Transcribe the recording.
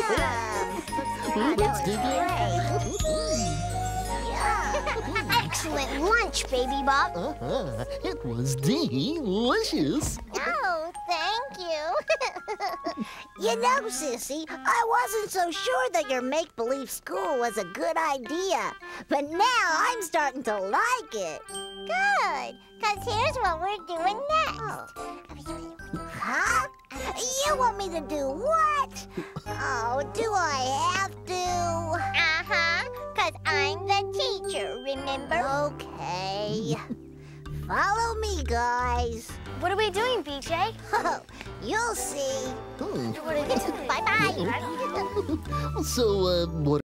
Let's dig in. Excellent lunch, Baby Bop. It was delicious. Oh, thank you. You know, Sissy, I wasn't so sure that your make-believe school was a good idea. But now I'm starting to like it. Good, because here's what we're doing next. Huh? You want me to do what? Oh, do I have to? Uh-huh, because I'm the teacher, remember? Okay. Follow me, guys. What are we doing, BJ? Oh, you'll see. Bye-bye. So, what